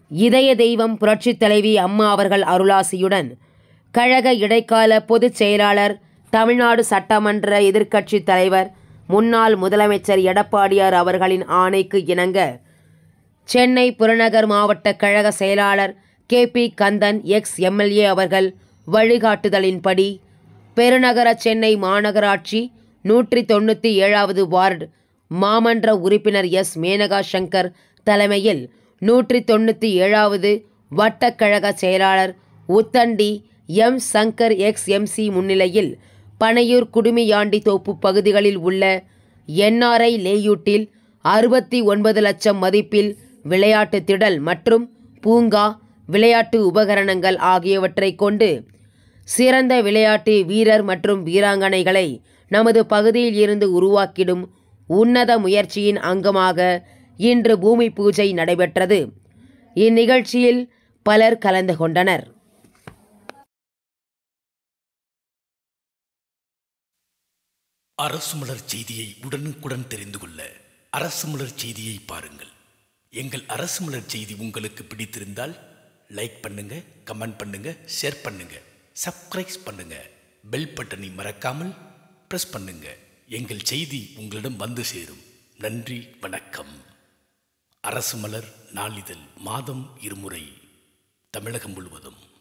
இதய தெய்வம் புரட்சித் தலைவி அம்மா அவர்கள் அருளாசியுடன் கழக இடைக்கால பொதுச் செயலாளர், தமிழ்நாடு சட்டமன்ற எதிர்க்கட்சித் தலைவர், முன்னாள் முதலமைச்சர் எடப்பாடியார் அவர்களின் ஆணைக்கு இணங்க சென்னை புறநகர் மாவட்ட கழக செயலாளர் 𝐾.𝐿 எக்ஸ்-எம்எல்ஏ அவர்கள் வழிகாட்டுதலின்படி பெருநகர சென்னை மாநகராட்சி 197வது வார்டு மாமன்ற உறுப்பினர் எஸ். மேனகா சங்கர் தலைமையில் 197வது வட்டக்கழக செயலாளர் உத்தண்டி M.சங் ExMC முன்னிலையில் பனையூர் குடுமியாண்டி தோப்பு பகுதிகளில் உள்ள NRI லேயூட்டில் 69 லட்சம் மதிப்பில் விளையாட்டு திடல் மற்றும் பூங்கா, விளையாட்டு உபகரணங்கள் ஆகியவற்றை கொண்டு சிறந்த விளையாட்டு வீரர் மற்றும் வீராங்கனைகளை நமது பகுதியில் இருந்து உருவாக்கிடும் உன்னத முயற்சியின் அங்கமாக இன்று பூமி பூஜை நடைபெற்றது. இந்நிகழ்ச்சியில் பலர் கலந்து கொண்டனர். அரசு மலர் செய்தியை உடனுக்குடன் தெரிந்து கொள்ள அரசு மலர் செய்தியை பாருங்கள். எங்கள் அரசு மலர் செய்தி உங்களுக்கு பிடித்திருந்தால் லைக் பண்ணுங்க, கமெண்ட் பண்ணுங்க, ஷேர் பண்ணுங்க, சப்ஸ்கிரைப் பண்ணுங்க, பெல் பட்டனை மறக்காமல் பிரஸ் பண்ணுங்க. எங்கள் செய்தி உங்களிடம் வந்து சேரும். நன்றி, வணக்கம். அரசு மலர் நாளிதழ் மாதம் 2 முறை தமிழகம் முழுவதும்.